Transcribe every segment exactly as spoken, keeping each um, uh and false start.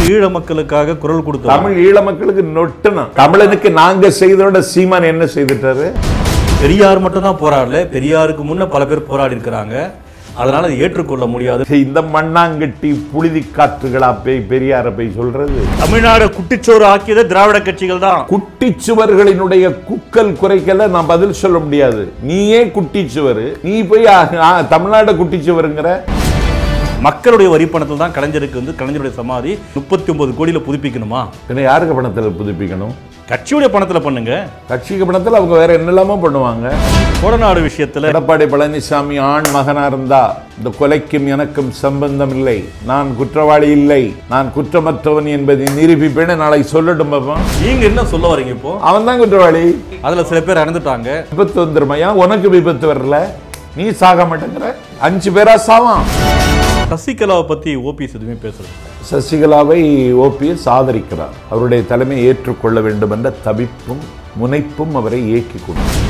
ஈழ மக்களுக்காக குரல் கொடுத்தோம். தமிழ் ஈழ மக்களுக்கு நொட்டுனா தமிழனுக்கு நாங்க செய்தோட சீமான் என்ன செய்துட்டாரு? பெரியார் மட்டும் தான் போராடல, பெரியாருக்கு முன்ன பல பேர் போராடி இருக்கிறாங்க. அதனால அதை ஏற்றுக்கொள்ள முடியாது. இந்த மண்ணாங்கட்டி புழுதி காற்றுகளா போய் பெரியார போய் சொல்றது? தமிழ்நாடு குட்டிச்சோறு ஆக்கியது திராவிட கட்சிகள் தான். குட்டிச்சுவர்களினுடைய குக்கல் குறைக்கல நான் பதில் சொல்ல முடியாது. நீயே குட்டிச்சுவர், நீ போய் தமிழ்நாடு குட்டிச்சுவருங்கிற. மக்களுடைய வரி பணத்தில் தான் கலைஞருக்கு வந்து கலைஞருடைய சமாதி முப்பத்தி ஒன்பது கோடியில புதுப்பிக்கணுமா? என்ன யாருக்கு பணத்தில் புதுப்பிக்கணும்? கட்சியுடைய பணத்தில் பண்ணுங்க. கட்சிக்கு பணத்தில் அவங்க வேற என்னெல்லாமோ பண்ணுவாங்க. கோடநாடு விஷயத்தில் எடப்பாடி பழனிசாமி ஆண் மகனா இருந்தா இந்த கொலைக்கும் எனக்கும் சம்பந்தம் இல்லை, நான் குற்றவாளி இல்லை, நான் குற்றமற்றவன் என்பதை நிரூபிப்பேன்னு நாளை சொல்லட்டும். பாப்பா நீங்க என்ன சொல்ல வரீங்க? இப்போ அவன் தான் குற்றவாளி. அதுல சில பேர் இறந்துட்டாங்க. விபத்து வந்துருமையா? உனக்கு விபத்து வரல, நீ சாக மாட்டேங்கிற. அஞ்சு பேரா சாவான். சசிகலாவை பத்தி ஓபிஎஸ் எதுவுமே பேசுறது? சசிகலாவை ஓபிஎஸ் ஆதரிக்கிறார். அவருடைய தலைமையை ஏற்றுக்கொள்ள வேண்டும் என்ற தவிப்பும் முனைப்பும் அவரை இயக்கி கொடுத்தார்.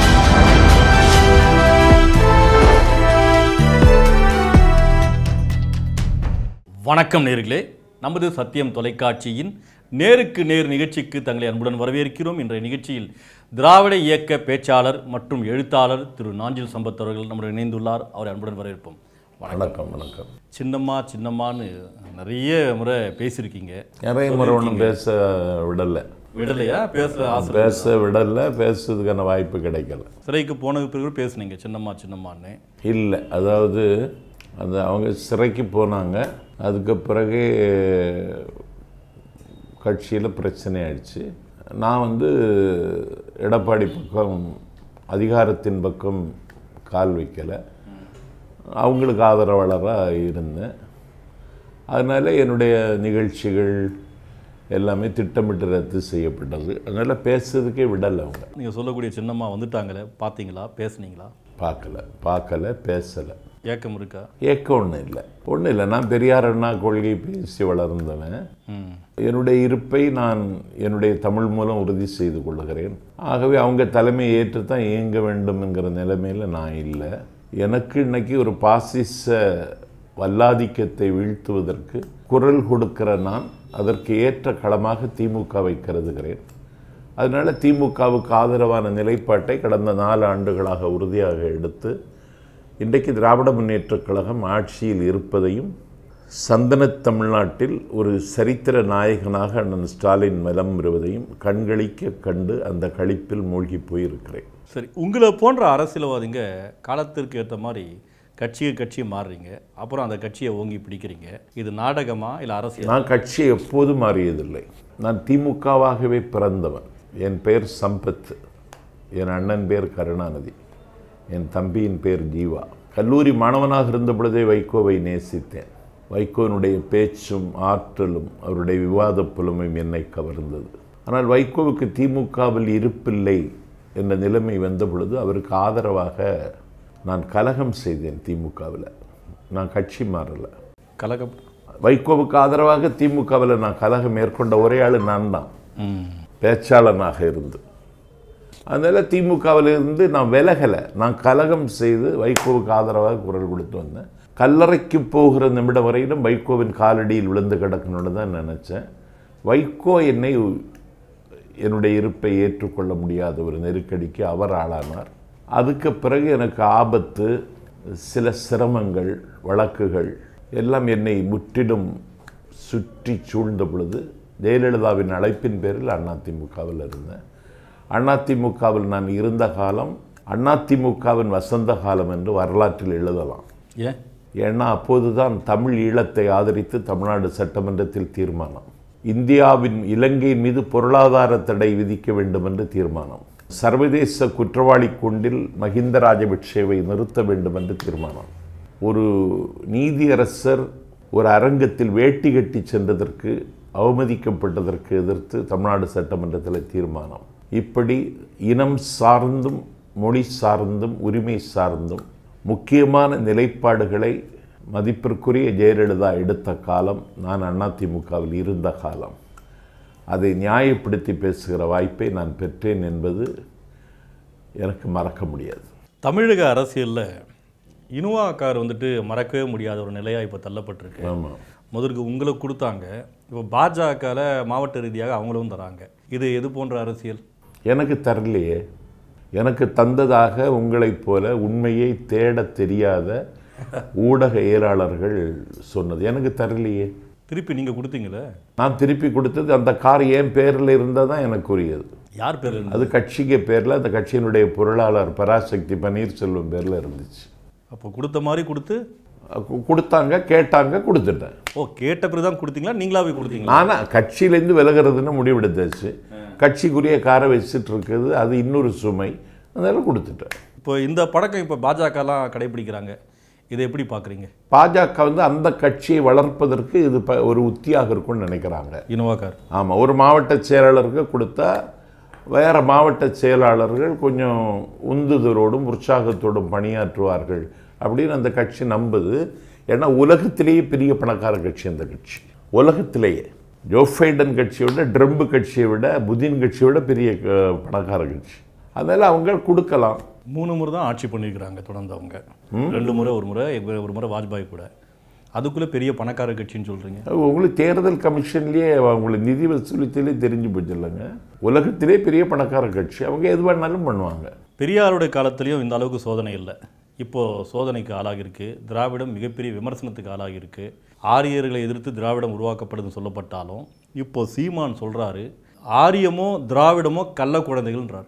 வணக்கம் நேர்களே, நமது சத்தியம் தொலைக்காட்சியின் நேருக்கு நேர் நிகழ்ச்சிக்கு தங்களை அன்புடன் வரவேற்கிறோம். இன்றைய நிகழ்ச்சியில் திராவிட இயக்க பேச்சாளர் மற்றும் எழுத்தாளர் திரு நாஞ்சில் சம்பத் அவர்கள் நம்முடன் இணைந்துள்ளார். அவரை அன்புடன் வரவேற்போம். வணக்கம். வணக்கம். சின்னம்மா சின்னம்மான்னு நிறைய முறை பேசியிருக்கீங்க. நிறைய முறை ஒன்றும் பேச விடலை. விடலையா? பேச பேச விடலை, பேசுறதுக்கான வாய்ப்பு கிடைக்கல. சிறைக்கு போனது பிறகு பேசுனீங்க சின்னம்மா சின்னம்மான்னு. இல்லை, அதாவது அது அவங்க சிறைக்கு போனாங்க. அதுக்கு பிறகு கட்சியில் பிரச்சனை ஆயிடுச்சு. நான் வந்து எடப்பாடி பக்கம் அதிகாரத்தின் பக்கம் கால் வைக்கலை, அவங்களுக்கு ஆதரவாளராக இருந்தேன். அதனால் என்னுடைய நிகழ்ச்சிகள் எல்லாமே திட்டமிட்டு ரத்து செய்யப்பட்டது. அதனால் பேசுறதுக்கே விடலை அவங்க. நீங்கள் சொல்லக்கூடிய சின்னம்மா வந்துட்டாங்களே, பார்த்தீங்களா? பேசுனீங்களா? பார்க்கல பார்க்கல பேசலை. ஏக்கம் இருக்கா? ஏக்கம் ஒன்றும் இல்லை, ஒன்றும் இல்லை. நான் பெரியார் அண்ணா கொள்கை பேசி வளர்ந்தவன். என்னுடைய இருப்பை நான் என்னுடைய தமிழ் மூலம் உறுதி செய்து கொள்ளுகிறேன். ஆகவே அவங்க தலைமையை ஏற்று தான் இயங்க வேண்டும் என்கிற நிலைமையில் நான் இல்லை. எனக்கு இன்னைக்கு ஒரு பாசிச வல்லாதிக்கத்தை வீழ்த்துவதற்கு குரல் கொடுக்கிற நான் அதற்கு ஏற்ற களமாக திமுகவை கருதுகிறேன். அதனால் திமுகவுக்கு ஆதரவான நிலைப்பாட்டை கடந்த நாலு ஆண்டுகளாக உறுதியாக எடுத்து இன்றைக்கு திராவிட முன்னேற்றக் கழகம் ஆட்சியில் இருப்பதையும் சந்தன தமிழ்நாட்டில் ஒரு சரித்திர நாயகனாக அண்ணன் ஸ்டாலின் மலம் வருவதையும் கண்களிக்க கண்டு அந்த களிப்பில் மூழ்கி போயிருக்கிறேன். சரி, உங்களை போன்ற அரசியல்வாதிங்க காலத்திற்கு ஏற்ற மாதிரி கட்சியை கட்சியை மாறுறீங்க, அப்புறம் அந்த கட்சியை ஓங்கி பிடிக்கிறீங்க. இது நாடகமா இல்லை அரசியல்? நான் கட்சியை எப்போதும் மாறியதில்லை. நான் திமுகவாகவே பிறந்தவன். என் பெயர் சம்பத், என் அண்ணன் பேர் கருணாநிதி, என் தம்பியின் பேர் ஜீவா. கல்லூரி மாணவனாக இருந்த பொழுதே வைகோவை நேசித்தேன். வைகோனுடைய பேச்சும் ஆற்றலும் அவருடைய விவாத புலமையும் என்னை கவர்ந்தது. ஆனால் வைகோவுக்கு திமுகவில் இருப்பில்லை என்ற நிலைமை வந்த பொழுது அவருக்கு ஆதரவாக நான் கலகம் செய்தேன். திமுகவில் நான் கட்சி மாறலை. கலகம் வைகோவுக்கு ஆதரவாக திமுகவில் நான் கலகம் மேற்கொண்ட ஒரே ஆள் நான் தான், பேச்சாளனாக இருந்து. அதனால் திமுகவில் இருந்து நான் விலகலை. நான் கலகம் செய்து வைகோவுக்கு ஆதரவாக குரல் கொடுத்து வந்தேன். கல்லறைக்கு போகிற நிமிடம் வரையிலும் வைகோவின் காலடியில் விழுந்து கிடக்கணும்னு தான் நினச்சேன். வைகோ என்னை என்னுடைய இருப்பை ஏற்றுக்கொள்ள முடியாத ஒரு நெருக்கடிக்கு அவர் ஆளானார். அதுக்கு பிறகு எனக்கு ஆபத்து, சில சிரமங்கள், வழக்குகள் எல்லாம் என்னை முற்றிலும் சுற்றி சூழ்ந்த பொழுது ஜெயலலிதாவின் அழைப்பின் பேரில் அதிமுகவில் இருந்தேன். அதிமுகவில் நான் இருந்த காலம் அதிமுகவின் வசந்த காலம் என்று வரலாற்றில் எழுதலாம். ஏன்? ஏன்னா அப்போது தான் தமிழ் ஈழத்தை ஆதரித்து தமிழ்நாடு சட்டமன்றத்தில் தீர்மானம், இந்தியாவின் இலங்கையின் மீது பொருளாதார தடை விதிக்க வேண்டும் என்று தீர்மானம், சர்வதேச குற்றவாளி கூண்டில் மஹிந்த ராஜபக்சேவை நிறுத்த வேண்டும் என்று தீர்மானம், ஒரு நீதியரசர் ஒரு அரங்கத்தில் வேட்டி கட்டி சென்றதற்கு அவமதிக்கப்பட்டதற்கு எதிர்த்து தமிழ்நாடு சட்டமன்றத்தில் தீர்மானம். இப்படி இனம் சார்ந்தும் மொழி சார்ந்தும் உரிமை சார்ந்தும் முக்கியமான நிலைப்பாடுகளை மதிப்பிற்குரிய ஜெயலலிதா எடுத்த காலம் நான் அதிமுகவில் இருந்த காலம். அதை நியாயப்படுத்தி பேசுகிற வாய்ப்பை நான் பெற்றேன் என்பது எனக்கு மறக்க முடியாது. தமிழக அரசியலில் இனுவா கார் வந்துட்டு மறக்கவே முடியாத ஒரு நிலையாக இப்போ தள்ளப்பட்டிருக்கு. ஆமாம். முதற்கு உங்களுக்கு கொடுத்தாங்க, இப்போ பாஜகவில் மாவட்ட ரீதியாக அவங்களும் தராங்க. இது எது போன்ற அரசியல்? எனக்கு தரலையே. எனக்கு தந்ததாக உங்களைப் போல உண்மையை தேட தெரியாத ஊடகையலாளர்கள் சொன்னது. எனக்கு தரலையே. திருப்பி நீங்கள் கொடுத்தீங்களே? நான் திருப்பி கொடுத்தது அந்த கார் என் பேரில் இருந்தால் தான் எனக்கு உரியது. யார் பேர்? அது கட்சிக்கு பேரில், அந்த கட்சியினுடைய பொருளாளர் பராசக்தி பன்னீர்செல்வம் பேரில் இருந்துச்சு. அப்போ கொடுத்த மாதிரி கொடுத்து கொடுத்தாங்க, கேட்டாங்க, கொடுத்துட்டேன். ஓ, கேட்ட பிறகு தான் கொடுத்தீங்களா, நீங்களாவே கொடுத்தீங்களா? ஆனால் கட்சியிலேருந்து விலகிறதுன்னு முடிவெடுத்தாச்சு. கட்சிக்குரிய காரை வச்சுட்டு இருக்குது, அது இன்னொரு சுமை, அதெல்லாம் கொடுத்துட்டேன். இப்போ இந்த பழக்கம் இப்போ பாஜகலாம் கடைபிடிக்கிறாங்க, இதை எப்படி பார்க்குறீங்க? பாஜக வந்து அந்த கட்சியை வளர்ப்பதற்கு இது ப ஒரு உத்தியாக இருக்கும்னு நினைக்கிறாங்க. இனோவாக்கார். ஆமாம், ஒரு மாவட்ட செயலாளருக்கு கொடுத்தா வேறு மாவட்ட செயலாளர்கள் கொஞ்சம் உந்துதலோடும் உற்சாகத்தோடும் பணியாற்றுவார்கள் அப்படின்னு அந்த கட்சி நம்புது. ஏன்னா உலகத்திலேயே பெரிய பணக்கார கட்சி அந்த கட்சி. உலகத்திலேயே ஜோ பைடன் கட்சியை விட, ட்ரம்ப் கட்சியை விட, புதின் கட்சியை விட பெரிய பணக்கார கட்சி. அதனால் அவங்க கொடுக்கலாம். மூணு முறை தான் ஆட்சி பண்ணியிருக்கிறாங்க தொடர்ந்து அவங்க. ரெண்டு முறை, ஒரு முறை ஒரு முறை வாஜ்பாய் கூட. அதுக்குள்ளே பெரிய பணக்கார கட்சின்னு சொல்கிறீங்க. உங்களுக்கு தேர்தல் கமிஷன்லேயே அவங்களுக்கு நிதி வசூலித்திலே தெரிஞ்சு போச்சு இல்லைங்க. உலகத்திலே பெரிய பணக்கார கட்சி, அவங்க எது வேணாலும் பண்ணுவாங்க. பெரியாருடைய காலத்துலேயும் இந்த அளவுக்கு சோதனை இல்லை. இப்போது சோதனைக்கு ஆளாகிருக்கு. திராவிடம் மிகப்பெரிய விமர்சனத்துக்கு ஆளாகிருக்கு. ஆரியர்களை எதிர்த்து திராவிடம் உருவாக்கப்படுதுன்னு சொல்லப்பட்டாலும் இப்போது சீமான் சொல்கிறாரு, ஆரியமோ திராவிடமோ கள்ள குழந்தைகள்ன்றார்.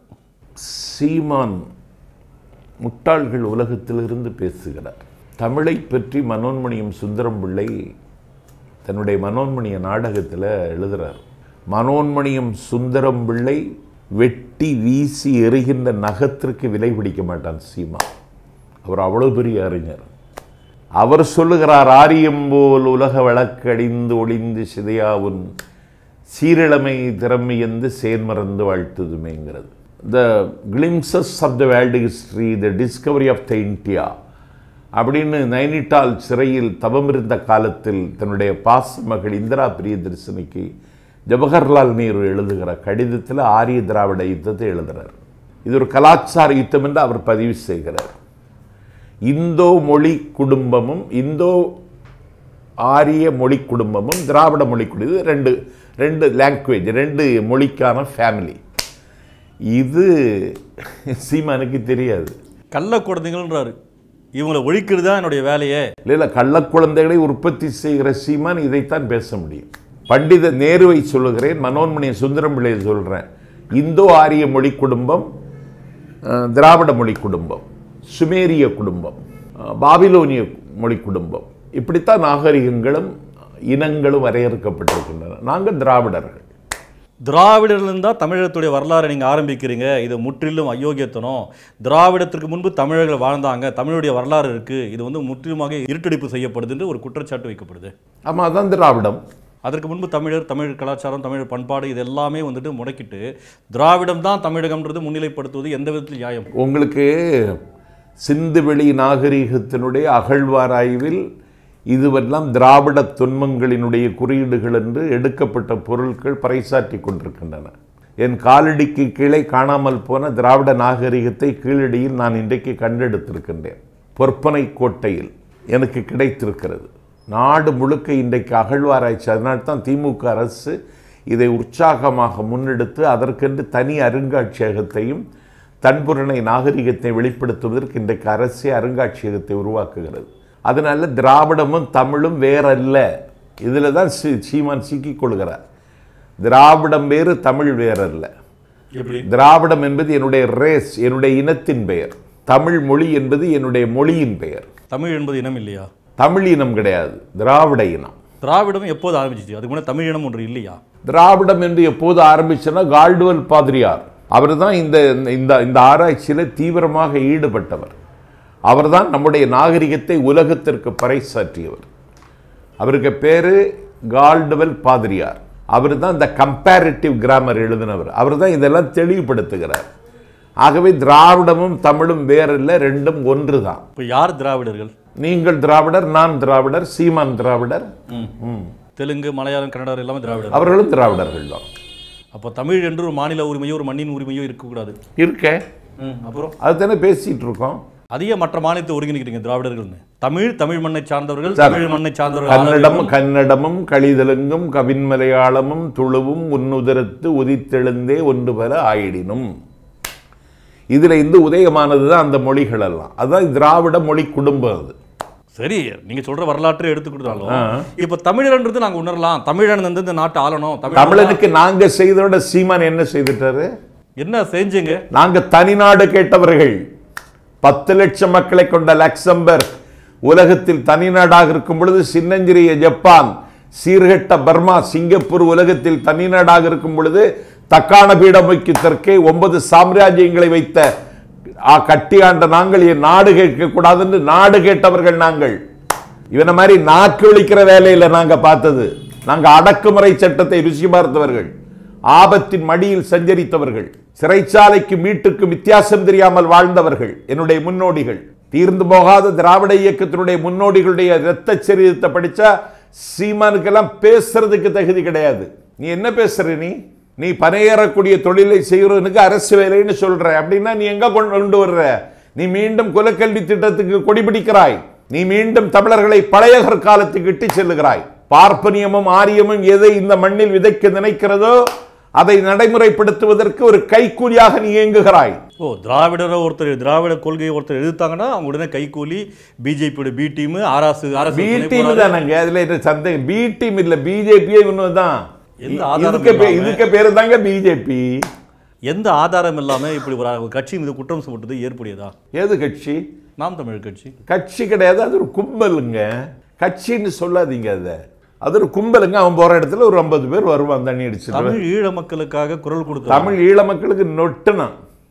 சீமான் முட்டாள்கள் உலகத்திலிருந்து பேசுகிறார். தமிழை பற்றி மனோன்மணியம் சுந்தரம் பிள்ளை தன்னுடைய மனோன்மணிய நாடகத்தில் எழுதுகிறார். மனோன்மணியம் சுந்தரம் பிள்ளை வெட்டி வீசி எறிகின்ற நகத்திற்கு விலை பிடிக்க மாட்டான் சீமான். அவர் அவ்வளோ பெரிய அறிஞர். அவர் சொல்லுகிறார், ஆரியம் போல் உலக வழக்கடிந்து ஒளிந்து சிதையாவுன் சீரிழமை திறமையந்து சேர்மறந்து வாழ்த்துதுமேங்கிறது. The glimpses of the world history, the discovery of the India அப்படின்னு நைனிட்டால் சிறையில் தவம் இருந்த காலத்தில் தன்னுடைய பாச மகள் இந்திரா பிரியதர்சினிக்கு ஜவஹர்லால் நேரு எழுதுகிற கடிதத்தில் ஆரிய திராவிட யுத்தத்தை எழுதுகிறார். இது ஒரு கலாச்சார யுத்தம் என்று அவர் பதிவு செய்கிறார். இந்தோ மொழி குடும்பமும் இந்தோ ஆரிய மொழி குடும்பமும் திராவிட மொழி குடும்பம் ரெண்டு ரெண்டு லாங்குவேஜ், ரெண்டு மொழிக்கான ஃபேமிலி. இது சீமானுக்கு தெரியாது. கள்ள குழந்தைகள்ன்றாரு. இவங்களை ஒழிக்கிறது தான் என்னுடைய வேலையே. இல்லை இல்லை, கள்ள குழந்தைகளை உற்பத்தி செய்கிற சீமான் இதைத்தான் பேச முடியும். பண்டித நேருவை சொல்லுகிறேன், மனோன்மணிய சுந்தரம் பிள்ளையை சொல்கிறேன். இந்தோ ஆரிய மொழி குடும்பம், திராவிட மொழி குடும்பம், சுமேரிய குடும்பம், பாபிலோனிய மொழி குடும்பம், இப்படித்தான் நாகரிகங்களும் இனங்களும் வரையறுக்கப்பட்டிருக்கின்றன. நாங்கள் திராவிடர்கள். திராவிடர்லேருந்து தான் தமிழகத்துடைய வரலாறை நீங்கள் ஆரம்பிக்கிறீங்க. இது முற்றிலும் அயோக்கியத்தனம். திராவிடத்திற்கு முன்பு தமிழர்கள் வாழ்ந்தாங்க, தமிழுடைய வரலாறு இருக்குது, இது வந்து முற்றிலுமாக இருட்டடிப்பு செய்யப்படுது என்று ஒரு குற்றச்சாட்டு வைக்கப்படுது. ஆமாம், அதான் திராவிடம். அதற்கு முன்பு தமிழர், தமிழ் கலாச்சாரம், தமிழ் பண்பாடு இது எல்லாமே வந்துட்டு முடக்கிட்டு திராவிடம் தான் தமிழகம்ன்றது முன்னிலைப்படுத்துவது எந்த விதத்தில் நியாயம்? உங்களுக்கு சிந்துவெளி நாகரிகத்தினுடைய அகழ்வாராய்வில் இதுவெல்லாம் திராவிட தொன்மங்களினுடைய குறியீடுகள் என்று எடுக்கப்பட்ட பொருட்கள் பறைசாற்றி கொண்டிருக்கின்றன. என் காலடிக்கு கீழே காணாமல் போன திராவிட நாகரிகத்தை கீழடியில் நான் இன்றைக்கு கண்டெடுத்திருக்கின்றேன். பொற்பனை கோட்டையில் எனக்கு கிடைத்திருக்கிறது. நாடு முழுக்க இன்றைக்கு அகழ்வாராய்ச்சி. அதனால்தான் திமுக அரசு இதை உற்சாகமாக முன்னெடுத்து அதற்கென்று தனி அருங்காட்சியகத்தையும் தன்புரணை நாகரிகத்தை வெளிப்படுத்துவதற்கு இன்றைக்கு அரசே அருங்காட்சியகத்தை உருவாக்குகிறது. அதனால திராவிடமும் தமிழும் வேறல்ல. இதில் தான் சி சீமான் சிக்கிக் கொள்கிறார். திராவிடம் வேறு, தமிழ் வேறல்ல. திராவிடம் என்பது என்னுடைய ரேஸ், என்னுடைய இனத்தின் பெயர். தமிழ் மொழி என்பது என்னுடைய மொழியின் பெயர். தமிழ் என்பது இனம் இல்லையா? தமிழ் இனம் கிடையாது, திராவிட இனம். திராவிடம் எப்போது ஆரம்பிச்சிச்சு? அதுக்கு முன்னாடி தமிழ் இனம் ஒன்று இல்லையா? திராவிடம் என்று எப்போது ஆரம்பிச்சுன்னா கால்டுவெல் பாதிரியார். அவர் தான் இந்த இந்த ஆராய்ச்சியில் தீவிரமாக ஈடுபட்டவர். அவர்தான் நம்முடைய நாகரிகத்தை உலகத்திற்கு பறைசாற்றியவர். அவருக்கு பேரு கால்டுவெல் பாதிரியார். அவர் தான் இந்த கம்பேரிட்டிவ் கிராமர் எழுதினவர். அவர் தான் இதெல்லாம் தெளிவுபடுத்துகிறார். ஆகவே திராவிடமும் தமிழும் வேறில்லை, ரெண்டும் ஒன்று தான். இப்போ யார் திராவிடர்கள்? நீங்கள் திராவிடர், நான் திராவிடர், சீமான் திராவிடர், தெலுங்கு, மலையாளம், கன்னடம் எல்லாமே திராவிடர். அவர்களும் திராவிடர்கள் தான். அப்போ தமிழ் என்று ஒரு மாநில உரிமையோ ஒரு மண்ணின் உரிமையோ இருக்கக்கூடாது. இருக்கே, அப்புறம் அதுதானே பேசிட்டு இருக்கோம். அதிக மற்ற மாநிலத்தை ஒருங்கிணைக்கிறீங்க திராவிடர்கள். தமிழ் தமிழ் மண்ணை சார்ந்தவர்கள், தமிழ் மண்ணை சார்ந்தவர்கள், கன்னடம் கன்னடமும் கலிதலுங்கும் கவின்மலையாளமும் துளுவும் உன்னுதரத்து உதித்தெழுந்தே ஒன்று பெற ஆயிடினும். இதுல இருந்து உதயமானதுதான் அந்த மொழிகள் எல்லாம். அதுதான் திராவிட மொழி குடும்பம். அது சரி, நீங்க சொல்ற வரலாற்றை எடுத்துக்கிட்டாலும் இப்ப தமிழன்றது நாங்க உணரலாம். தமிழன் வந்து இந்த நாட்டை ஆளணும். தமிழனுக்கு நாங்க செய்தோட சீமான் என்ன செய்துட்டாரு? என்ன செஞ்சீங்க? நாங்க தனிநாடு கேட்டவர்கள். பத்து லட்சம் மக்களை கொண்ட லக்சம்பர்க் உலகத்தில் தனிநாடாக இருக்கும் பொழுது சின்னஞ்சிறிய ஜப்பான், சீர்கெட்ட பர்மா, சிங்கப்பூர் உலகத்தில் தனிநாடாக இருக்கும் பொழுது தக்கான பீடமைக்கு தெற்கே ஒன்பது சாம்ராஜ்யங்களை வைத்த கட்டியாண்ட நாங்கள் நாடு கேட்க கூடாதுன்னு நாடு கேட்டவர்கள் நாங்கள். இவன மாதிரி நாக்கு ஒழிக்கிற வேலையில் நாங்க பார்த்தது. நாங்க அடக்குமுறை சட்டத்தை ருசி பார்த்தவர்கள், ஆபத்தின் மடியில் சஞ்சரித்தவர்கள், சிறைச்சாலைக்கு மீட்டுக்கு வித்தியாசம் தெரியாமல் வாழ்ந்தவர்கள் என்னுடைய முன்னோடிகள். தீர்ந்து போகாத திராவிட இயக்கத்தினுடைய முன்னோடிகளுடைய இரத்த சரித்திரத்தை படிச்சா சீமானுக்கெல்லாம் பேசுறதுக்கு தகுதி கிடையாது. நீ என்ன பேசுற? நீ நீ பனையேறக்கூடிய தொழிலை செய்கிறவனுக்கு அரசு வேலைன்னு சொல்ற. அப்படின்னா நீ எங்க கொண்டு வர்ற? நீ மீண்டும் குலக்கல்வி திட்டத்துக்கு கொடிபிடிக்கிறாய். நீ மீண்டும் தமிழர்களை பழைய காலத்துக்கு இட்டு செல்லுகிறாய். பார்ப்பனியமும் ஆரியமும் எதை இந்த மண்ணில் விதைக்க நினைக்கிறதோ அதை நடைமுறைப்படுத்துவதற்கு ஒரு கைக்கூலியாக நீ இயங்குகிறாய். ஓ, திராவிடரை ஒருத்தர் திராவிட கொள்கையை ஒருத்தர் எதிர்த்தாங்கன்னா அவங்க உடனே கைக்கூலி. பிஜேபியோட B team, RS B team தானங்க. அதுல சந்தேகம். பி டீம் இல்ல, பிஜேபியே ஒண்ணுதான். இதுக்கு பேரு தாங்க பிஜேபி. எந்த ஆதாரம் இல்லாம இப்படி ஒரு கட்சி மீது குற்றம் சுமத்துறது ஏற்புடையதா? ஏது கட்சி? நாம் தமிழ் கட்சி. கட்சி கிடையாது, அது ஒரு கும்பலுங்க. கட்சின்னு சொல்லாதீங்க. அதை அது ஒரு கும்பலுங்க. அவன் போற இடத்துல ஒரு ஐம்பது பேர் வருவான் தண்ணி அடிச்சு. தமிழ் ஈழ மக்களுக்காக குரல் கொடுத்து தமிழ் ஈழ மக்களுக்கு நொட்டுனா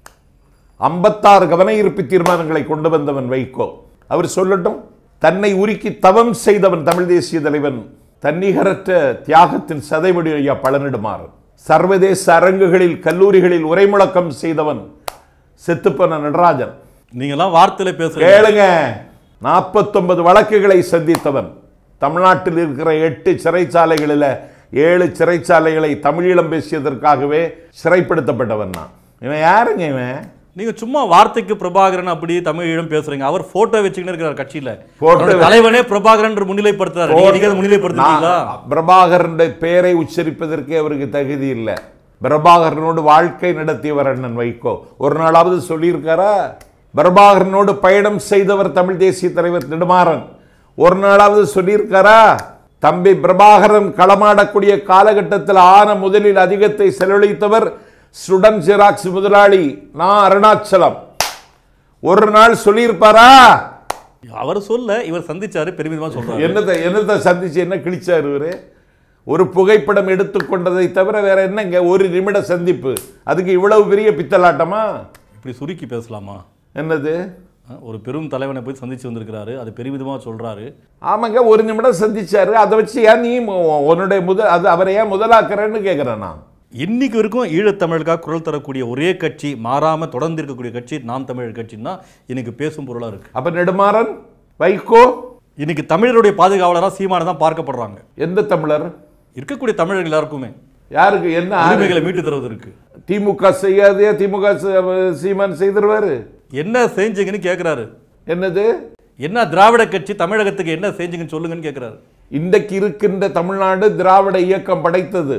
ஐம்பத்தாறு கவன ஈர்ப்பு தீர்மானங்களை கொண்டு வந்தவன் வைகோ. அவர் சொல்லட்டும். தன்னை உருக்கி தவம் செய்தவன் தமிழ் தேசிய தலைவன், தன்னிகரற்ற தியாகத்தின் சதைவடி ஐயா பழனிடுமாறன். சர்வதேச அரங்குகளில் கல்லூரிகளில் உரை முழக்கம் செய்தவன் செத்துப்பன நடராஜன். நீங்களாம் வார்த்தையில பேசுறீங்க. கேளுங்க. நாற்பத்தொன்பது வழக்குகளை சந்தித்தவன். தமிழ்நாட்டில் இருக்கிற எட்டு சிறைச்சாலைகளில் ஏழு சிறைச்சாலைகளை தமிழீழம் பேசியதற்காகவே சிறைப்படுத்தப்பட்டவன் நான். இவன் யாருங்க இவன்? நீங்க சும்மா வார்த்தைக்கு பிரபாகரன் அப்படி தமிழீழம் பேசுறீங்க. அவர் போட்டோ வச்சுக்கிட்டு இருக்கிறார் கட்சியில. தலைவனே பிரபாகரன் முன்னிலைப்படுத்துறாரு. முன்னிலைப்படுத்துறீங்களா? பிரபாகரன் பெயரை உச்சரிப்பதற்கே அவருக்கு தகுதி இல்லை. பிரபாகரனோடு வாழ்க்கை நடத்தியவர் அண்ணன் வைகோ. ஒரு நாளாவது சொல்லியிருக்காரா? பிரபாகரனோடு பயணம் செய்தவர் தமிழ் தேசிய தலைவர் நெடுமாறன். ஒரு நாளாவது சொல்லியிருக்காரா? தம்பி பிரபாகரன் களமாடக்கூடிய காலகட்டத்தில் ஆன முதலில் அதிகத்தை செலவழித்தவர் சுடன் ஜெராக்ஸ் முதலாளி நான் அருணாச்சலம். ஒரு நாள் சொல்லியிருப்பாரா? அவர் சொல்ல இவர் சந்திச்சாரு, பெருமிதமா சொல்றாரு. என்னத்தை என்னத்தை சந்திச்சு என்ன கிழிச்சாரு இவரு? ஒரு புகைப்படம் எடுத்துக்கொண்டதை தவிர வேற என்னங்க? ஒரு நிமிட சந்திப்பு, அதுக்கு இவ்வளவு பெரிய பித்தலாட்டமா? இப்படி சுருக்கி பேசலாமா? என்னது? ஒரு பெரும் தலைவனை போய் சந்திச்சு வந்திருக்கிறாரு, அது பெருமிதமா சொல்றாரு. ஆமாங்க, ஒரு நிமிடம் சந்திச்சாரு. அதை வச்சு ஏன் நீ உன்னுடைய முதல் அது அவரை ஏன் முதலாக்குறேன்னு கேட்கிறேன் நான். இன்னைக்கு வரைக்கும் ஈழத்தமிழுக்காக குரல் தரக்கூடிய ஒரே கட்சி, மாறாம தொடர்ந்து இருக்கக்கூடிய கட்சி நாம் தமிழர் கட்சின்னா இன்னைக்கு பேசும் பொருளா இருக்கு. அப்ப நெடுமாறன் வைகோ இன்னைக்கு தமிழருடைய பாதுகாவலராக சீமான தான் பார்க்கப்படுறாங்க. எந்த தமிழர்? இருக்கக்கூடிய தமிழர்கள் எல்லாருக்குமே. யாருக்கு என்ன உரிமைகளை மீட்டு தருவதற்கு திமுக செய்யாதே, திமுக சீமான் செய்திருவாரு. என்ன செஞ்சீங்கன்னு கேட்கிறாரு. என்னது? என்ன திராவிட கட்சி தமிழகத்துக்கு என்ன செஞ்சீங்கன்னு சொல்லுங்கன்னு கேட்கிறாரு. இன்றைக்கு இருக்கின்ற தமிழ்நாடு திராவிட இயக்கம் படைத்தது.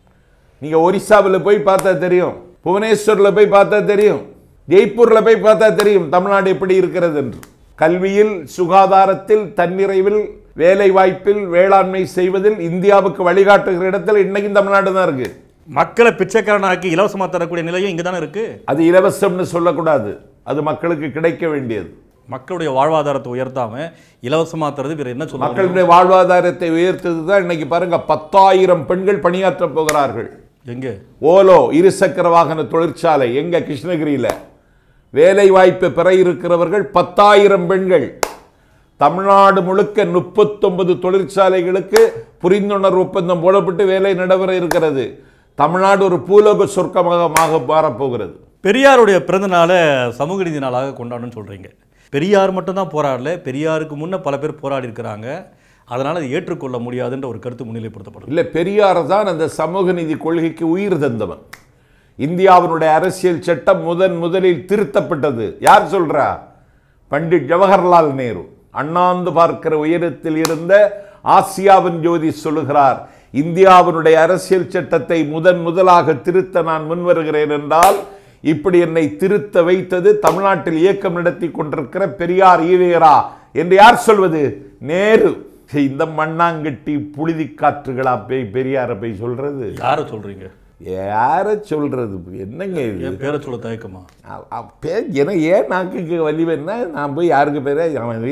நீங்க ஒரிசாவில் போய் பார்த்தா தெரியும், புவனேஸ்வரில் போய் பார்த்தா தெரியும், ஜெய்ப்பூர்ல போய் பார்த்தா தெரியும் தமிழ்நாடு எப்படி இருக்கிறது என்று. கல்வியில், சுகாதாரத்தில், தன்னிறைவில், வேலை வாய்ப்பில், வேளாண்மை செய்வதில் இந்தியாவுக்கு வழிகாட்டுகிற இடத்துல இன்னைக்கும் தமிழ்நாடு தான் இருக்கு. மக்களை பிச்சைக்காரனாக்கி இலவசமாக தரக்கூடிய நிலையும் இங்கே தானே இருக்கு. அது இலவசம்னு சொல்லக்கூடாது, அது மக்களுக்கு கிடைக்க வேண்டியது. மக்களுடைய வாழ்வாதாரத்தை உயர்த்தாம இலவசமாக தரது வேற என்ன சொல்ல? மக்களுடைய வாழ்வாதாரத்தை உயர்த்தது தான். இன்னைக்கு பாருங்க, பத்தாயிரம் பெண்கள் பணியாற்ற போகிறார்கள். எங்க? ஓலோ இருசக்கர வாகன தொழிற்சாலை எங்க? கிருஷ்ணகிரியில. வேலை வாய்ப்பு பெற இருக்கிறவர்கள் பத்தாயிரம் பெண்கள். தமிழ்நாடு முழுக்க முப்பத்தொன்பது தொழிற்சாலைகளுக்கு புரிந்துணர்வு ஒப்பந்தம் போடப்பட்டு வேலை நடைபெற இருக்கிறது. தமிழ்நாடு ஒரு பூலோக சொர்க்கமாக மாறப்போகிறது. பெரியாருடைய பிறந்த நாளை சமூக நீதி நாளாக கொண்டாடணும்னு சொல்றீங்க. பெரியார் மட்டும்தான் போராடல, பெரியாருக்கு முன்ன பல பேர் போராடி இருக்கிறாங்க. அதனால அதை ஏற்றுக்கொள்ள முடியாதுன்ற ஒரு கருத்து முன்னிலைப்படுத்தப்படும். இல்லை, பெரியார் தான் அந்த சமூக நீதி கொள்கைக்கு உயிர் தந்தவன். இந்தியாவினுடைய அரசியல் சட்டம் முதன் முதலில் திருத்தப்பட்டது. யார் சொல்றா? பண்டிட் ஜவஹர்லால் நேரு அண்ணாந்து பார்க்கிற உயரத்தில் இருந்த ஆசியாவின் ஜோதி சொல்லுகிறார், இந்தியாவினுடைய அரசியல் சட்டத்தை முதன் முதலாக திருத்த நான் முன்வருகிறேன் என்றால் இப்படி என்னை திருத்த வைத்தது தமிழ்நாட்டில் இயக்கம் நடத்தி கொண்டிருக்கிற பெரியார் ஈவேரா என்று யார் சொல்வது? நேரு. இந்த மண்ணாங்கட்டி புழுதி காற்றுகளா போய் பெரியார போய் சொல்றது? யார சொல்றீங்க? யார சொல்றது? என்னங்க இது? பேரை சொல்ல தயக்கமா? ஏன்னா ஏன் நாக்கு வலிவேன்னா நான் போய் யாருக்கு பேர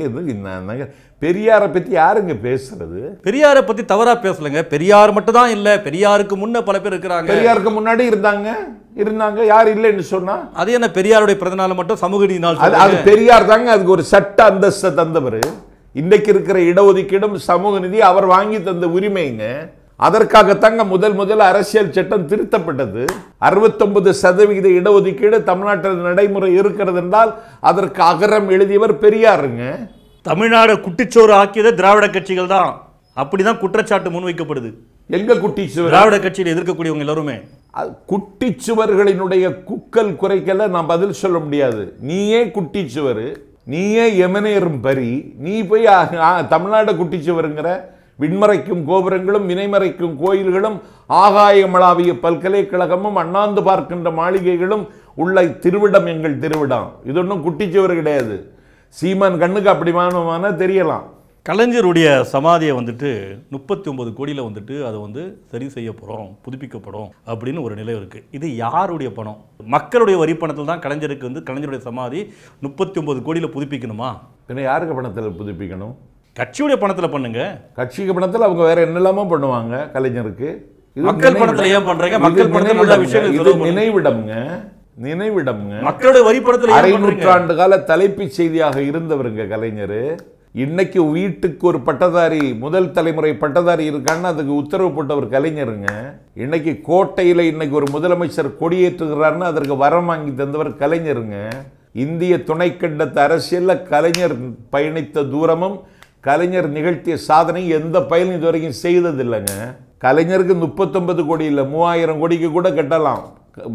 பெரியாரை பத்தி யாருங்க பேசுறது? பெரியாரை பத்தி தவறா பேசலங்க. பெரியார் மட்டும் தான் இல்ல, பெரியாருக்கு முன்ன பல பேர் இருக்கிறாங்க. பெரியாருக்கு முன்னாடி இருந்தாங்க இருந்தாங்க யார் இல்லைன்னு சொன்னா? அது என்ன பெரியாருடைய பிறந்த நாள் மட்டும் சமூக நீதி நாள்? அது பெரியார் தாங்க அதுக்கு ஒரு சட்ட அந்தஸ்தை தந்தவர். இன்னைக்கு இருக்கிற இடஒதுக்கீடும் சமூக நிதி அவர் வாங்கி தந்த உரிமைங்க. அதற்காகத்தாங்க முதல் முதல் அரசியல் சட்டம் திருத்தப்பட்டது. அறுபத்தொன்பது சதவிகித இடஒதுக்கீடு தமிழ்நாட்டில் நடைமுறை இருக்கிறது என்றால் அதற்கு அகரம் எழுதியவர் பெரியாருங்க. தமிழ்நாடு குட்டிச்சோறு ஆக்கியது திராவிட கட்சிகள் தான், அப்படிதான் குற்றச்சாட்டு முன்வைக்கப்படுது. எங்க குட்டிச்சுவர்? திராவிட கட்சியில் எதிர்க்கக்கூடியவங்க எல்லாருமே குட்டிச்சுவர்களினுடைய குக்கல் குறைக்கல நான் பதில் சொல்ல முடியாது. நீயே குட்டிச்சுவர், நீயே எமனேறும் பரி, நீ போய் தமிழ்நாடு குட்டிச்சுவருங்கிற? விண்மறைக்கும் கோபுரங்களும் வினைமறைக்கும் கோயில்களும் ஆகாயமளாவிய பல்கலைக்கழகமும் அண்ணாந்து பார்க்கின்ற மாளிகைகளும் உள்ள திருவிடம் எங்கள் திருவிடம். இது ஒன்றும் குட்டிச்சுவர் கிடையாது. சீமான் கண்ணுக்கு அப்படிமான தெரியலாம். கலைஞருடைய சமாதியை வந்துட்டு முப்பத்தி ஒன்பது கோடியில் வந்துட்டு அதை வந்து சரி செய்ய போகிறோம், புதுப்பிக்கப்படும் அப்படின்னு ஒரு நிலை இருக்குது. இது யாருடைய பணம்? மக்களுடைய வரி பணத்தில் தான் கலைஞருக்கு வந்து கலைஞருடைய சமாதி முப்பத்தி ஒன்பது கோடியில் புதுப்பிக்கணுமா? பின்ன யாருக்கு பணத்தில் புதுப்பிக்கணும்? கட்சியுடைய பணத்தில் பண்ணுங்க. கட்சிக்கு பணத்தில் அவங்க வேற என்னெல்லாமோ பண்ணுவாங்க. கலைஞருக்கு மக்கள் பணத்தில் ஏன் பண்றீங்க? மக்கள் பணத்தில் நல்ல விஷயங்கள் நினைவிடம்ங்க, நினைவிடம்ங்க. மக்களுடைய வரி பணத்தில் அரை நூற்றாண்டு கால தலைப்பு செய்தியாக இருந்தவருங்க கலைஞர். இன்னைக்கு வீட்டுக்கு ஒரு பட்டதாரி, முதல் தலைமுறை பட்டதாரி இருக்கான்னு அதுக்கு உத்தரவு போட்டவர் கலைஞருங்க. இன்னைக்கு கோட்டையில் இன்னைக்கு ஒரு முதலமைச்சர் கொடியேற்றுகிறார்னு அதற்கு வரம் வாங்கி தந்தவர் கலைஞருங்க. இந்திய துணைக்கண்டத்து அரசியல்ல கலைஞர் பயணித்த தூரமும் கலைஞர் நிகழ்த்திய சாதனை எந்த பயனும் இது வரைக்கும் செய்தது இல்லைங்க. கலைஞருக்கு முப்பத்தொன்பது கோடி இல்லை, மூவாயிரம் கோடிக்கு கூட கட்டலாம்.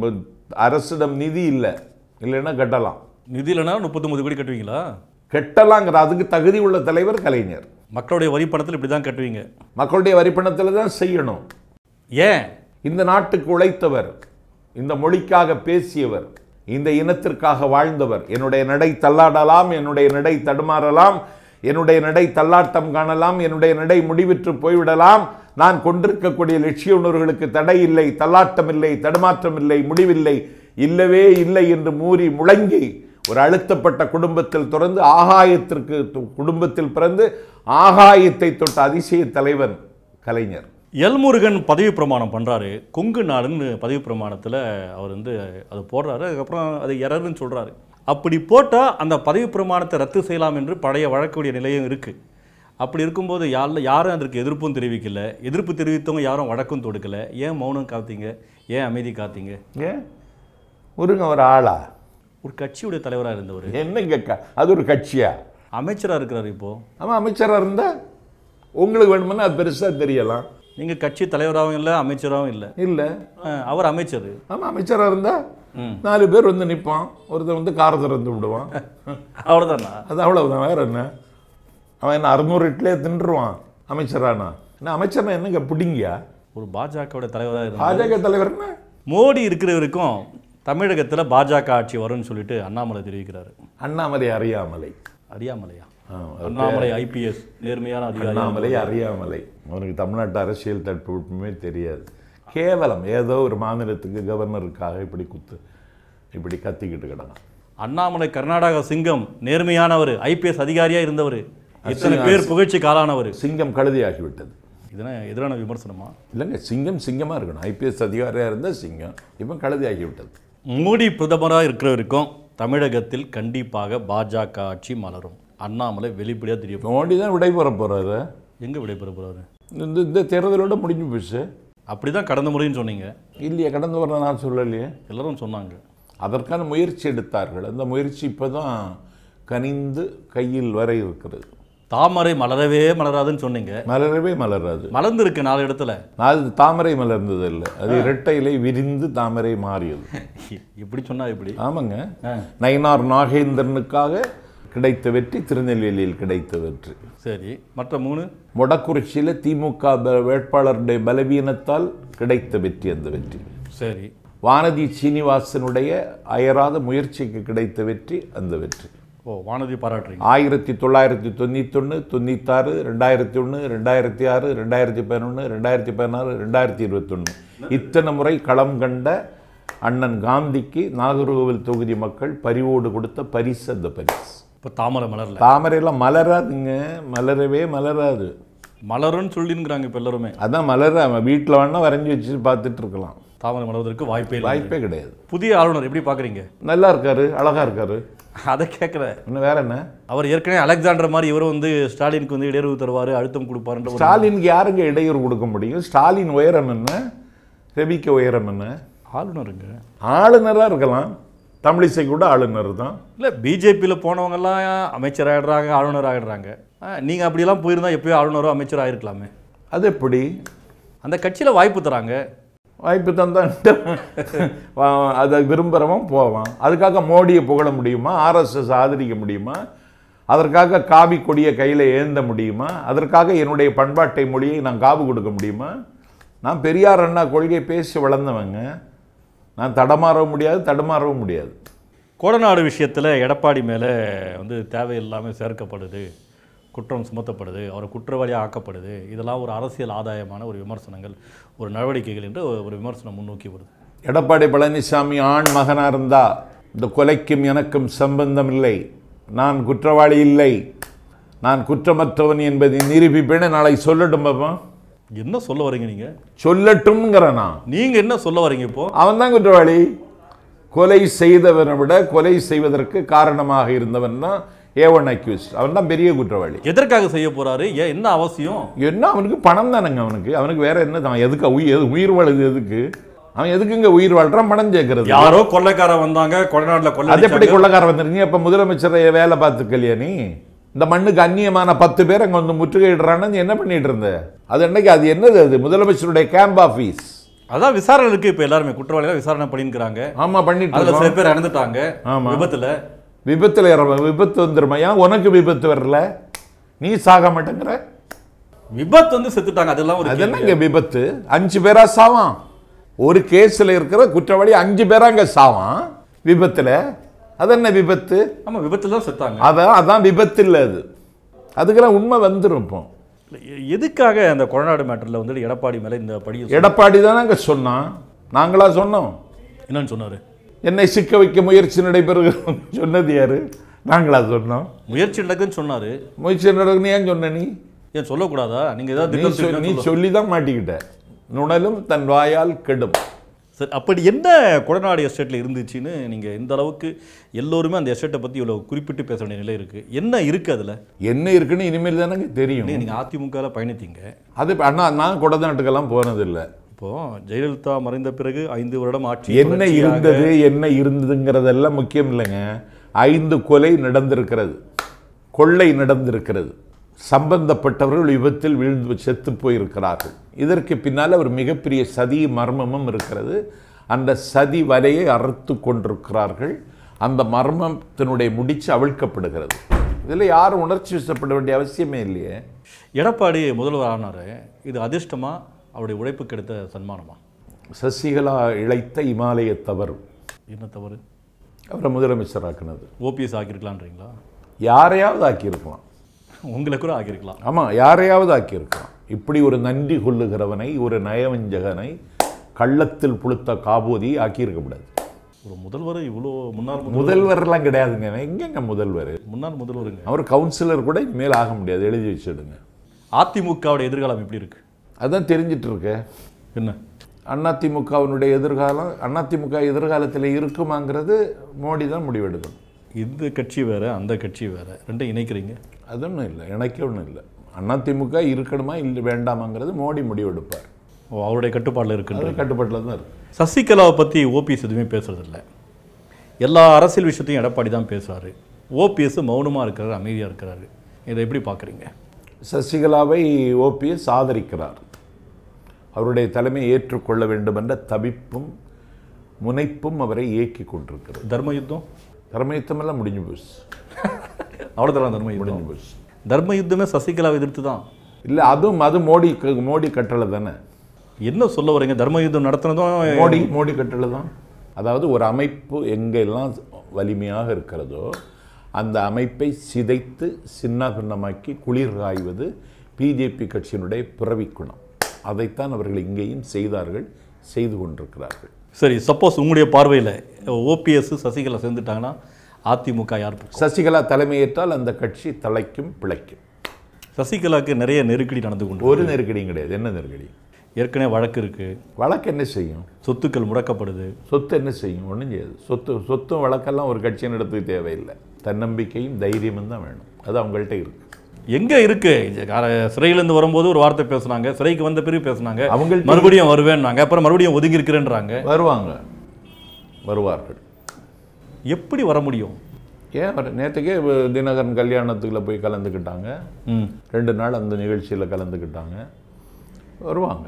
அரசிடம் நிதி இல்லை, இல்லைன்னா கட்டலாம். நிதி இல்லைன்னா முப்பத்தொன்பது கோடி கட்டுவீங்களா? கட்டலாங்கிற அதுக்கு தகுதி உள்ள தலைவர் கலைஞர். மக்களுடைய வரி பணத்தில் இப்படி தான் கட்டுவீங்க? மக்களுடைய வரி பணத்தில் தான் செய்யணும். ஏன்? இந்த நாட்டுக்கு உழைத்தவர், இந்த மொழிக்காக பேசியவர், இந்த இனத்திற்காக வாழ்ந்தவர். என்னுடைய நடை தள்ளாடலாம், என்னுடைய நடை தடுமாறலாம், என்னுடைய நடை தள்ளாட்டம் காணலாம், என்னுடைய நடை முடிவிற்று போய்விடலாம். நான் கொண்டிருக்கக்கூடிய லட்சிய உணர்வுகளுக்கு தடை இல்லை, தள்ளாட்டம் இல்லை, தடுமாற்றம் இல்லை, முடிவில்லை, இல்லவே இல்லை என்று மூறி முழங்கி ஒரு அழுத்தப்பட்ட குடும்பத்தில் தொடர்ந்து ஆகாயத்திற்கு குடும்பத்தில் பிறந்து ஆகாயத்தை தொட்ட அதிசய தலைவன் கலைஞர். எல்முருகன் பதவி பிரமாணம் பண்ணுறாரு. கொங்கு நாடுன்னு பதவி பிரமாணத்தில் அவர் வந்து அது போடுறாரு. அதுக்கப்புறம் அது எரர்னு சொல்கிறாரு. அப்படி போட்டால் அந்த பதவி பிரமாணத்தை ரத்து செய்யலாம் என்று பழைய வழக்குடைய நிலையும் இருக்குது. அப்படி இருக்கும்போது யாரில் யாரும் அதற்கு எதிர்ப்பும் தெரிவிக்கல, எதிர்ப்பு தெரிவித்தவங்க யாரும் வழக்கும் தொடுக்கலை. ஏன் மௌனம் காத்தீங்க? ஏன் அமைதி காத்தீங்க? ஏன் முருங்க ஒரு ஆளா? ஒரு கட்சியுடைய தலைவராக இருந்தவர். என்னங்க அது ஒரு கட்சியா? அமைச்சராக இருக்கிறார் இப்போ. ஆமாம், அமைச்சராக இருந்தால் உங்களுக்கு வேணுமுன்னா அது பெருசாக தெரியலாம். நீங்கள் கட்சி தலைவராகவும் இல்லை, அமைச்சராகவும் இல்லை. இல்லை, அவர் அமைச்சர். ஆமாம், அமைச்சராக இருந்தால் நாலு பேர் வந்து நிற்பான், ஒருத்தர் வந்து காரை திறந்து விடுவான், அவ்வளோதானா? அது அவ்வளவுதான். வேற என்ன? அவன் என்ன அறுநூறு இட்லியே தின்றுவான் அமைச்சரானா? என்ன அமைச்சர்னா என்னங்க பிடிங்கியா? ஒரு பாஜகவுடைய தலைவராக இருந்தார். பாஜக தலைவர்னா மோடி இருக்கிறவருக்கும் தமிழகத்தில் பாஜக ஆட்சி வரும்னு சொல்லிட்டு அண்ணாமலை தெரிவிக்கிறாரு. அண்ணாமலை அறியாமலை. அறியாமலையா? அண்ணாமலை ஐபிஎஸ் நேர்மையான அதிகாரி. அண்ணாமலை அறியாமலை. அவனுக்கு தமிழ்நாட்டு அரசியல் தட்புமே தெரியாது. கேவலம் ஏதோ ஒரு மாநிலத்துக்கு கவர்னருக்காக இப்படி குத்து இப்படி கத்திக்கிட்டு கிடந்தான். அண்ணாமலை கர்நாடக சிங்கம், நேர்மையானவர், ஐபிஎஸ் அதிகாரியாக இருந்தவர், இத்தனை பேர் புகழ்ச்சி காலானவர். சிங்கம் கழுதியாகிவிட்டது. இதெல்லாம் எதிரான விமர்சனமா? இல்லைங்க, சிங்கம் சிங்கமாக இருக்கணும். ஐபிஎஸ் அதிகாரியாக இருந்தால் சிங்கம், இப்போ கழுதியாகிவிட்டது. மோடி பிரதமராக இருக்கிறவருக்கும் தமிழகத்தில் கண்டிப்பாக பாஜக ஆட்சி மலரும். அண்ணாமலை வெளிப்படையாக தெரியும். மோடி தான் விடைபெற போகிறாரு. எங்கே விடைபெற போகிறாரு? இந்த இந்த தேர்தலோட முடிஞ்சு போச்சு. அப்படி தான் கடந்த முறைன்னு சொன்னீங்க. இல்லையா, கடந்த முறை நான் சொல்லலையே, எல்லாரும் சொன்னாங்க. அதற்கான முயற்சி எடுத்தார்கள். அந்த முயற்சி இப்போ தான் கனிந்து கையில் வர இருக்கிறது. தாமரை மலரவே மலராதுன்னு சொன்னீங்க. மலரவே மலராது. மலர்ந்து இருக்கு நாலு இடத்துல. அது தாமரை மலர்ந்தது இல்லை, அது இரட்டை இலை விரிந்து தாமரை மாறியது. இப்படி சொன்னா இப்படி? ஆமாங்க. நயினார் நாகேந்திரனுக்காக கிடைத்த வெற்றி, திருநெல்வேலியில் கிடைத்த வெற்றி. சரி, மற்ற மூணு? மொடக்குறிச்சியில் திமுக வேட்பாளருடைய பலவீனத்தால் கிடைத்த வெற்றி அந்த வெற்றி. சரி. வானதி சீனிவாசனுடைய அயராத முயற்சிக்கு கிடைத்த வெற்றி அந்த வெற்றி. ஓ, வானதி பாராட்டுறீங்க. ஆயிரத்தி தொள்ளாயிரத்தி தொண்ணூத்தொன்று தொண்ணூத்தாறு ரெண்டாயிரத்தி ஒன்று ரெண்டாயிரத்தி ஆறு ரெண்டாயிரத்தி பதினொன்று ரெண்டாயிரத்தி பதினாறு ரெண்டாயிரத்தி இருபத்தொன்று இத்தனை முறை களம் கண்ட அண்ணன் காந்திக்கு நாகர்கோவில் தொகுதி மக்கள் பரிவோடு கொடுத்த பரிசு அந்த பரிசு. இப்போ தாமரை மலர்ல. தாமரையெல்லாம் மலராதுங்க, மலரவே மலராது. மலருன்னு சொல்லிங்கிறாங்க இப்போ எல்லாருமே. அதான் மலர வீட்டில் வேணா வரைஞ்சி வச்சு பார்த்துட்டு இருக்கலாம். தாமரை மலர்வதற்கு வாய்ப்பே வாய்ப்பே கிடையாது. புதிய ஆளுநர் எப்படி பார்க்குறீங்க? நல்லா இருக்காரு, அழகா இருக்காரு. அதை கேட்குறேன். இன்னும் வேற என்ன? அவர் ஏற்கனவே அலெக்சாண்டர் மாதிரி இவரும் வந்து ஸ்டாலினுக்கு வந்து இடையூறு தருவார், அழுத்தம் கொடுப்பாருன்ற. ஸ்டாலினுக்கு யாருங்க இடையூறு கொடுக்க முடியும்? ஸ்டாலின் உயரம் என்ன, ரவிக்கு உயரம் என்ன? ஆளுநருங்க. ஆளுநராக இருக்கலாம், தமிழிசை கூட ஆளுநர் தான். இல்லை, பிஜேபியில் போனவங்கெல்லாம் அமைச்சர் ஆகிடுறாங்க, ஆளுநர் ஆகிடுறாங்க. நீங்கள் அப்படியெல்லாம் போயிருந்தால் எப்போயோ ஆளுநரோ அமைச்சர் ஆகிருக்கலாமே. அது எப்படி? அந்த கட்சியில் வாய்ப்பு தராங்க. வாய்ப்பு தந்தான் அதை விரும்புகிறவன் போவான். அதுக்காக மோடியை புகழ முடியுமா? ஆர்எஸ்எஸ் ஆதரிக்க முடியுமா? அதற்காக காவி கொடியை கையில் ஏந்த முடியுமா? அதற்காக என்னுடைய பண்பாட்டை மொழியை நான் காவு கொடுக்க முடியுமா? நான் பெரியார் அண்ணா கொள்கை பேசி வளர்ந்தவங்க. நான் தடமாறவும் முடியாது, தடுமாறவும் முடியாது. கோடநாடு விஷயத்தில் எடப்பாடி மேலே வந்து தேவையில்லாமல் சேர்க்கப்படுது, குற்றம் சுமத்தப்படுது, அவர் குற்றவாளியாக ஆக்கப்படுது. இதெல்லாம் ஒரு அரசியல் ஆதாயமான ஒரு விமர்சனங்கள், ஒரு நடவடிக்கைகள் என்று ஒரு விமர்சனம் முன்னோக்கி வருது. எடப்பாடி பழனிசாமி ஆண் மகனாக இருந்தா இந்த கொலைக்கும் எனக்கும் சம்பந்தம் இல்லை, நான் குற்றவாளி இல்லை, நான் குற்றமற்றவன் என்பதை நிரூபிப்பேன்னு நாளை சொல்லட்டும். பாப்பா, என்ன சொல்ல வரீங்க நீங்க? சொல்லட்டும்ங்கிறனா நீங்க என்ன சொல்ல வரீங்க? இப்போ அவன் தான் குற்றவாளி. கொலை செய்தவனை விட கொலை செய்வதற்கு காரணமாக இருந்தவன் தான் ஏ ஒன் அக்யூஸ்ட். அவன் தான் பெரிய குற்றவாளி. எதற்காக செய்ய போறாரு? ஏன், என்ன அவசியம்? என்ன, அவனுக்கு பணம் தானங்க. அவனுக்கு அவனுக்கு வேற என்ன தான்? எதுக்கு உயிர் உயிர் வாழுது? எதுக்கு அவன் எதுக்குங்க உயிர் வாழ்றான்? பணம் சேர்க்கறது. யாரோ கொள்ளைக்காரன் வந்தாங்க, கொடநாட்டில் கொள்ளை. அது எப்படி கொள்ளைக்காரன் வந்துருங்க? அப்ப முதலமைச்சரை வேலை பார்த்துக்கலையா நீ? இந்த மண்ணுக்கு அந்நியமான பத்து பேர் அங்கே வந்து முற்றுகையிடுறான்னு என்ன பண்ணிட்டு இருந்த? அது என்னைக்கு? அது என்னது? அது முதலமைச்சருடைய கேம்ப் ஆஃபீஸ். அதான் விசாரணை இருக்கு. இப்போ எல்லாருமே குற்றவாளிகள் விசாரணை பண்ணிக்கிறாங்க. ஆமா, பண்ணிட்டு சில பேர் இறந்துட்டாங்க. ஆமா, விபத்துல விபத்துல விபத்து வந்துருமையா? உனக்கு விபத்து வரல, நீ சாக மாட்டேங்கிற. விபத்து வந்து செத்துட்டாங்க. அதெல்லாம் ஒரு, அது என்னங்க விபத்து? அஞ்சு பேரா சாவான். ஒரு கேஸ்ல இருக்கிற குற்றவாளி அஞ்சு பேரா அங்க சாவான் விபத்துல. அது என்ன விபத்து? ஆமா, விபத்துல தான் செத்தாங்க. அதான் அதான் விபத்து இல்லை அது. அதுக்கெல்லாம் உண்மை வந்துடும். இப்போ எதுக்காக அந்த கொடநாடு மேட்டர்ல வந்து எடப்பாடி மேல இந்த படி? எடப்பாடி தானே அங்க சொன்னான், நாங்களா சொன்னோம்? என்னன்னு சொன்னாரு? என்னை சிக்க வைக்க முயற்சி நடைபெறுகிறது சொன்னது யாரு? நாங்களா சொன்னோம்? முயற்சி நடக்குன்னு சொன்னாரு. முயற்சி நடக்குன்னு ஏன் சொன்ன? நீ ஏன் சொல்லக்கூடாதா? நீங்க ஏதாவது நீ சொல்லி தான் மாட்டிக்கிட்ட. நுணலும் தன் வாயால் கெடும். சரி, அப்படி என்ன கொடநாடு எஸ்டேட்டில் இருந்துச்சுன்னு நீங்கள் இந்த அளவுக்கு எல்லோருமே அந்த எஸ்டேட்டை பற்றி இவ்வளோ குறிப்பிட்டு பேச வேண்டிய நிலை இருக்குது? என்ன இருக்குது அதில்? என்ன இருக்குன்னு இனிமேல் தானே தெரியும். நீங்கள் அதிமுகவில் பயணித்தீங்க. அது அண்ணா, நான் கொடநாட்டுக்கெல்லாம் போனதில்லை. இப்போது ஜெயலலிதா மறைந்த பிறகு ஐந்து வருடம் ஆட்சி என்ன இருந்தது, என்ன இருந்ததுங்கிறதெல்லாம் முக்கியம் இல்லைங்க. ஐந்து கொலை நடந்திருக்கிறது, கொள்ளை நடந்திருக்கிறது, சம்பந்தப்பட்டவர்கள் விபத்தில் விழுந்து செத்து போயிருக்கிறார்கள். இதற்கு பின்னால் ஒரு மிகப்பெரிய சதி மர்மமும் இருக்கிறது. அந்த சதி வலையை அறுத்து கொண்டிருக்கிறார்கள். அந்த மர்மத்தினுடைய முடிச்சு அவிழ்க்கப்படுகிறது. இதில் யாரும் உணர்ச்சி வசப்பட வேண்டிய அவசியமே இல்லையே. எடப்பாடி முதல்வர் ஆனார். இது அதிர்ஷ்டமா, அவருடைய உழைப்பு கிடைத்த சன்மானமா? சசிகலா இழைத்த இமாலய தவறு. என்ன தவறு? அவரை முதலமைச்சர் ஆக்கினது. ஓபிஎஸ் ஆக்கியிருக்கலான்றீங்களா? யாரையாவது ஆக்கியிருக்கலாம், உங்களை கூட ஆக்கியிருக்கலாம். ஆமாம், யாரையாவது ஆக்கியிருக்கலாம். இப்படி ஒரு நன்றி கொள்ளுகிறவனை, ஒரு நயவஞ்சகனை, கள்ளத்தில் புழுத்த காபூதி ஆக்கியிருக்கக்கூடாது. ஒரு முதல்வர் இவ்வளோ முன்னாள் முதல்வர்லாம் கிடையாதுங்க. எங்கெங்க முதல்வர்? முன்னாள் முதல்வருங்க. அவர் கவுன்சிலர் கூட இனிமேல் ஆக முடியாது, எழுதி வச்சுடுங்க. அதிமுகவுடைய எதிர்காலம் எப்படி இருக்கு? அதான் தெரிஞ்சிட்டு இருக்க. என்ன அதிமுகவினுடைய எதிர்காலம்? அதிமுக எதிர்காலத்தில் இருக்குமாங்கிறது மோடி தான் முடிவெடுக்கணும். இந்த கட்சி வேற, அந்த கட்சி வேற, ரெண்டும் இணைக்கிறீங்க. அது ஒன்றும் இல்லை, இணைக்க ஒன்றும் இல்லை. அதிமுக இருக்கணுமா இல்லை வேண்டாமாங்கிறது மோடி முடிவெடுப்பார். ஓ, அவருடைய கட்டுப்பாட்டில் இருக்கு. கட்டுப்பாட்டில் தான் இருக்கு. சசிகலாவை பற்றி ஓபிஎஸ் எதுவுமே பேசுறதில்லை. எல்லா அரசியல் விஷயத்தையும் எடப்பாடி தான் பேசுவார். ஓபிஎஸ் மௌனமாக இருக்கிறார், அமைதியாக இருக்கிறாரு. இதை எப்படி பார்க்குறீங்க? சசிகலாவை ஓபிஎஸ் ஆதரிக்கிறார். அவருடைய தலைமையை ஏற்றுக்கொள்ள வேண்டும் என்ற தவிப்பும் முனைப்பும் அவரை இயக்கி கொண்டிருக்கிறது. தர்ம யுத்தம் தர்ம யுத்தம் எல்லாம் முடிஞ்சு போச்சு. அவ்வளோதான் தர்ம யுத்தம். தர்ம யுத்தமே சசிகலாவை எதிர்த்து தான். இல்லை, அதுவும் அது மோடி மோடி கட்டளை தானே. என்ன சொல்ல வரீங்க? தர்ம யுத்தம் நடத்தினதும் மோடி மோடி கட்டளை தான். அதாவது ஒரு அமைப்பு எங்கெல்லாம் வலிமையாக இருக்கிறதோ அந்த அமைப்பை சிதைத்து சின்ன பின்னமாக்கி குளிர் காய்வது பிஜேபி கட்சியினுடைய பிறவிக்குணம். அதைத்தான் அவர்கள் இங்கேயும் செய்தார்கள், செய்து கொண்டிருக்கிறார்கள். சரி, சப்போஸ் உங்களுடைய பார்வையில் ஓபிஎஸ் சசிகலா சேர்ந்துட்டாங்கன்னா அதிமுக யார்? சசிகலா தலைமையேற்றால் அந்த கட்சி தலைக்கும் பிழைக்கும். சசிகலாவுக்கு நிறைய நெருக்கடி நடந்து கொண்டு. ஒரு நெருக்கடியும் கிடையாது. என்ன நெருக்கடி? ஏற்கனவே வழக்கு இருக்கு. வழக்கு என்ன செய்யும்? சொத்துக்கள் முடக்கப்படுது. சொத்து என்ன செய்யும்? ஒன்றும் செய்யாது. சொத்து சொத்தும் வழக்கெல்லாம் ஒரு கட்சியின் இடத்துக்கு தேவையில்லை. தன்னம்பிக்கையும் தைரியமும் தான் வேணும். அது அவங்கள்ட்ட இருக்கு. எங்க இருக்கு? சிறையிலேருந்து வரும்போது ஒரு வார்த்தை பேசுனாங்க, சிறைக்கு வந்த பிறகு பேசுனாங்க, அவங்க மறுபடியும் வருவேன்னாங்க, அப்புறம் மறுபடியும் ஒதுங்கி இருக்கிறேன்றாங்க. வருவாங்க, வருவார்கள். எப்படி வர முடியும்? ஏன் வர? நேற்றுக்கே தினகரன் கல்யாணத்துக்குள்ள போய் கலந்துக்கிட்டாங்க. ரெண்டு நாள் அந்த நிகழ்ச்சியில் கலந்துக்கிட்டாங்க. வருவாங்க.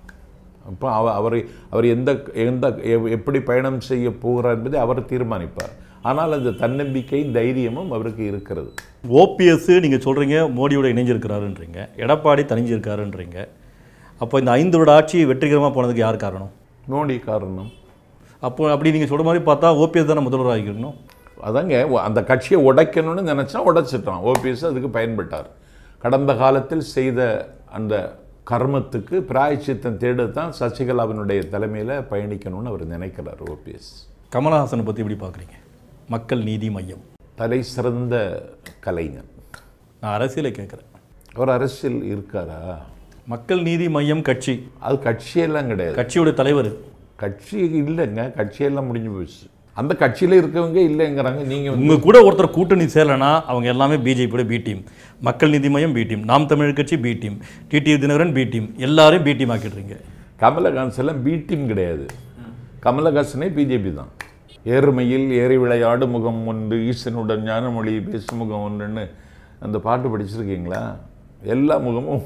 அப்போ அவ அவரை அவர் எந்த எந்த எப்படி பயணம் செய்ய போகிறார் என்பதை அவர் தீர்மானிப்பார். ஆனால் அந்த தன்னம்பிக்கை தைரியமும் அவருக்கு இருக்கிறது. ஓபிஎஸ் நீங்கள் சொல்கிறீங்க மோடியோட இணைஞ்சிருக்கிறாருன்றீங்க, எடப்பாடி தனிஞ்சிருக்காருன்றீங்க. அப்போ இந்த ஐந்து வருட ஆட்சி வெற்றிகரமாக போனதுக்கு யார் காரணம்? மோடி காரணம். அப்போ அப்படி நீங்கள் சொல்கிற மாதிரி பார்த்தா ஓபிஎஸ் தானே முதல்வராக இருக்கணும். அதாங்க, அந்த கட்சியை உடைக்கணும்னு நினச்சா உடைச்சிட்டான். ஓபிஎஸ் அதுக்கு பயன்பட்டார். கடந்த காலத்தில் செய்த அந்த கர்மத்துக்கு பிராயச்சித்தம் தேடத்தான் சசிகலாவினுடைய தலைமையில் பயணிக்கணும்னு அவர் நினைக்கிறார் ஓபிஎஸ். கமலஹாசனை பற்றி எப்படி பார்க்குறீங்க? மக்கள் நீதி மையம் தலை சிறந்த கலைஞர். நான் அரசியலை கேட்குறேன். அவர் அரசியல் இருக்காரா? மக்கள் நீதி மையம் கட்சி, அது கட்சியெல்லாம் கிடையாது. கட்சியோட தலைவர். கட்சி இல்லைங்க, கட்சியெல்லாம் முடிஞ்சு போச்சு. அந்த கட்சியில் இருக்கவங்க இல்லைங்கிறாங்க. நீங்கள் உங்கள் கூட ஒருத்தர் கூட்டணி சேரலைன்னா அவங்க எல்லாமே பிஜேபியோட பி டீம், மக்கள் நீதி மையம் பி டீம், நாம் தமிழர் கட்சி B team, TT Dhinakaran B team, எல்லாரையும் பி டீம் ஆக்கிடுறீங்க. கமலஹாசன் எல்லாம் பி டீம் கிடையாது. கமலஹாசனே பிஜேபி தான். ஏறுமையில் ஏறி விளையாடு முகம் ஒன்று, ஈசனுடன் ஞானமொழி பேசும் முகம் ஒன்றுன்னு அந்த பாட்டு படிச்சிருக்கீங்களா? எல்லா முகமும்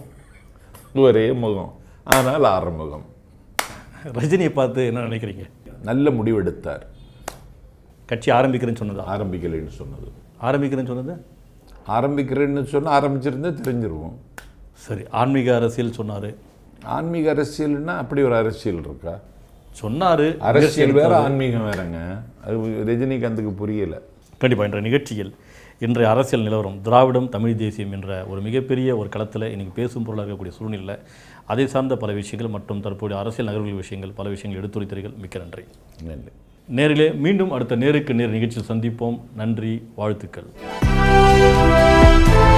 ஒரே முகம், ஆனால் ஆறுமுகம். ரஜினியை பார்த்து என்ன நினைக்கிறீங்க? நல்ல முடிவெடுத்தார். கட்சி ஆரம்பிக்கிறேன்னு சொன்னதா? ஆரம்பிக்கலைன்னு சொன்னது. ஆரம்பிக்கிறேன்னு சொன்னது ஆரம்பிக்கிறேன்னு சொன்னால் ஆரம்பிச்சிருந்தே தெரிஞ்சிருவோம். சரி, ஆன்மீக அரசியல் சொன்னார். ஆன்மீக அரசியல்னா அப்படி ஒரு அரசியல் இருக்கா? சொன்னார். அரசியல் வேற, ஆன்மீகம் வேறங்க. அது ரஜினிகாந்துக்கு புரியலை. கண்டிப்பாக இன்றைய நிகழ்ச்சியில் இன்றைய அரசியல் நிலவரம் திராவிடம் தமிழ் தேசியம் என்ற ஒரு மிகப்பெரிய ஒரு களத்தில் இன்றைக்கி பேசும் பொருளாக இருக்கக்கூடிய சூழ்நிலை, அதை சார்ந்த பல விஷயங்கள் மற்றும் தற்போதைய அரசியல் நகர்வுகள் விஷயங்கள் பல விஷயங்கள் எடுத்துரைத்தீர்கள். மிக்க நன்றி. நன்றி. நேரிலே மீண்டும் அடுத்த நேருக்கு நேர் நிகழ்ச்சியில் சந்திப்போம். நன்றி, வாழ்த்துக்கள்.